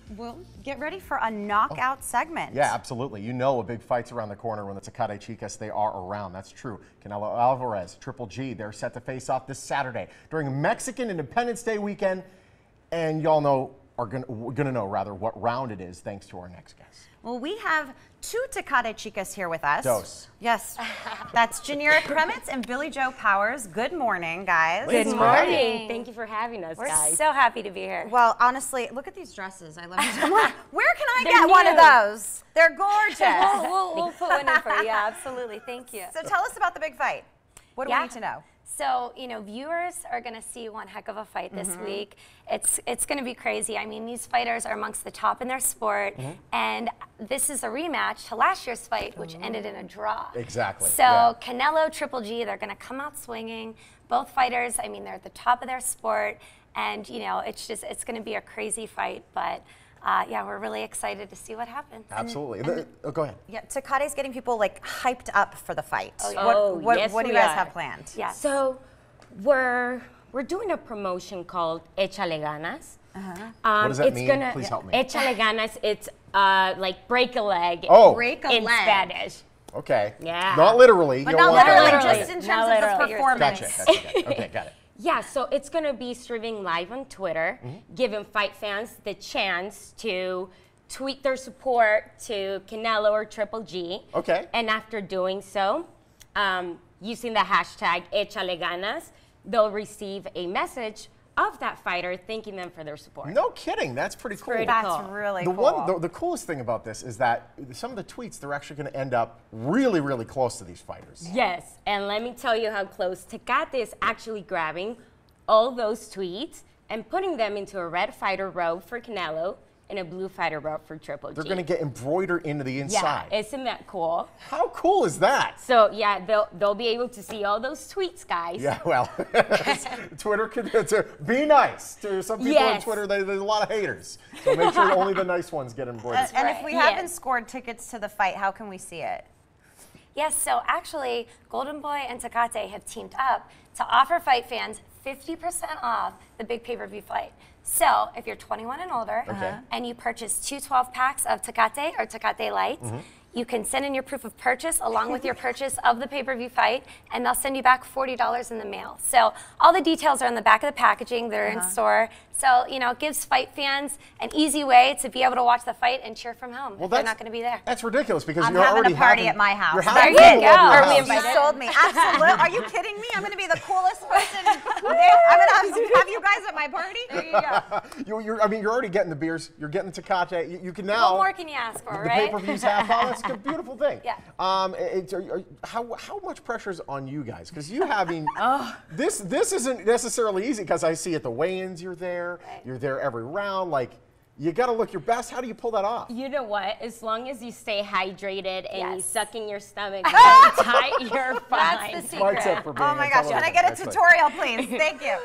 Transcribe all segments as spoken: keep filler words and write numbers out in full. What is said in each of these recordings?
We'll get ready for a knockout oh. segment. Yeah, absolutely. You know a big fight's around the corner when the Tecate Chicas, they are around. That's true. Canelo Alvarez, Triple G, they're set to face off this Saturday during Mexican Independence Day weekend. And y'all know, are gonna, we're gonna know rather what round it is thanks to our next guest. Well, we have two Tecate Chicas here with us. Dos. Yes. That's Janira Kremitz and Billy Joe Powers. Good morning, guys. Good morning. Thank you for having us, We're guys. We're so happy to be here. Well, honestly, look at these dresses. I love them. Where can I They're get new. one of those? They're gorgeous. we'll, we'll, we'll put one in for you. Yeah, absolutely. Thank you. So tell us about the big fight. What do yeah. we need to know? So, you know, viewers are going to see one heck of a fight this mm-hmm. week. It's it's going to be crazy. I mean, these fighters are amongst the top in their sport, mm-hmm. and this is a rematch to last year's fight, which mm-hmm. ended in a draw. Exactly. So, yeah. Canelo, Triple G, they're going to come out swinging. Both fighters, I mean, they're at the top of their sport, and, you know, it's just, it's going to be a crazy fight, but... Uh, yeah, we're really excited to see what happens. Absolutely. And, and, oh, go ahead. Yeah, Tecate's getting people like hyped up for the fight. Oh, yeah. What, oh, what, yes, what do you we guys are. have planned? Yeah. So we're we're doing a promotion called Échale Ganas. Uh-huh. Um, what does that it's mean? Gonna, Please help me. Échale Ganas. It's uh, like break a leg. Oh. Break a in leg. Spanish. Okay. Yeah. Not literally. But you not don't want literally, that. just in terms Not of literally. the performance. Gotcha. Gotcha. Okay, got it. Yeah, so it's going to be streaming live on Twitter, mm-hmm. giving fight fans the chance to tweet their support to Canelo or Triple G. Okay. And after doing so, um, using the hashtag Échale Ganas, they'll receive a message of that fighter thanking them for their support. No kidding. That's pretty cool. pretty That's cool. really the cool. One, the, the coolest thing about this is that some of the tweets, they're actually going to end up really, really close to these fighters. Yes, and let me tell you how close. Tecate is actually grabbing all those tweets and putting them into a red fighter robe for Canelo and a blue fighter robe for Triple G. They're going to get embroidered into the inside. Yeah, isn't that cool? How cool is that? So yeah, they'll they'll be able to see all those tweets, guys. Yeah, well, Twitter can to be nice to some people yes. on Twitter. They, there's a lot of haters, so make sure only the nice ones get embroidered. Uh, and right. if we Yes. haven't scored tickets to the fight, how can we see it? Yes, so actually, Golden Boy and Tecate have teamed up to offer fight fans fifty percent off the big pay-per-view fight. So if you're twenty-one and older Okay. and you purchase two twelve packs of Tecate or Tecate Light, mm-hmm. you can send in your proof of purchase along with your purchase of the pay-per-view fight, and they'll send you back forty dollars in the mail. So all the details are in the back of the packaging. They're uh-huh. in store. So, you know, it gives fight fans an easy way to be able to watch the fight and cheer from home Well, if they're not going to be there. That's ridiculous because I'm you're having already a party having, at my house. You're There having you people go. over your Are we house. invited? You sold me. Absolutely. Are you kidding me? I'm going to be the coolest person. I'm going to have, have you guys at my party. There you go. you, you're, I mean, you're already getting the beers. You're getting the Tecate. You, you can now. What more can you ask for, the right? pay-per-views half on. That's a good, beautiful thing. Yeah. Um, it's, are, are, how how much pressure is on you guys? Because you having oh. this this isn't necessarily easy. Because I see at the weigh-ins you're there. Right. You're there every round. Like. You got to look your best. How do you pull that off? You know what? As long as you stay hydrated and Yes. you suck in your stomach very tight, you're fine. That's the Mike's secret. up for being Oh my a gosh, can I get a television tutorial, please? Thank you.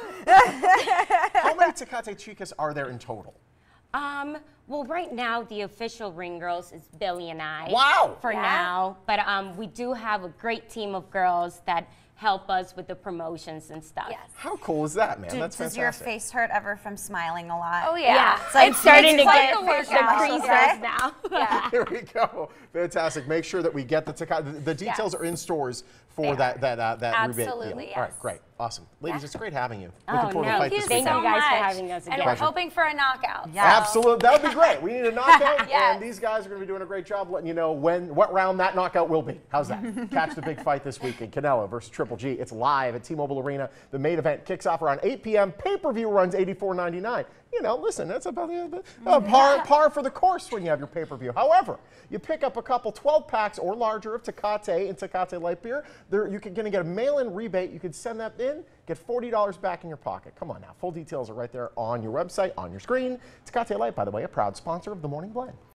expert. How many Tecate Chicas are there in total? Um, well, right now, the official ring girls is Billy and I. Wow. For Yeah. now. But um, we do have a great team of girls that help us with the promotions and stuff. Yes. How cool is that, man? Do- That's does fantastic. your face hurt ever from smiling a lot? Oh, yeah. Yeah, It's like- it's starting it's to like get a the workout, creases okay? now. Yeah. Here we go. Fantastic. Make sure that we get the Tecate. The, the details Yes. are in stores for They that are. that uh, that rebate Absolutely, deal. All right, yes. great, awesome, ladies. Yeah. It's great having you. Oh, Looking forward no. to the fight Thank you this so weekend. you guys for much. having us And again. we're Pleasure. hoping for a knockout. Yeah. so- Absolutely, that would be great. We need a knockout, Yes. and these guys are going to be doing a great job letting you know when, what round that knockout will be. How's that? Catch the big fight this weekend, Canelo versus Triple G. It's live at T-Mobile Arena. The main event kicks off around eight p m Pay-per-view runs eighty-four ninety-nine. You know, listen, that's about the uh, par, par for the course when you have your pay-per-view. However, you pick up a couple twelve packs or larger of Tecate and Tecate Light beer. There, you're going to get a mail-in rebate. You can send that in, get forty dollars back in your pocket. Come on now. Full details are right there on your website, on your screen. Tecate Light, by the way, a proud sponsor of The Morning Blend.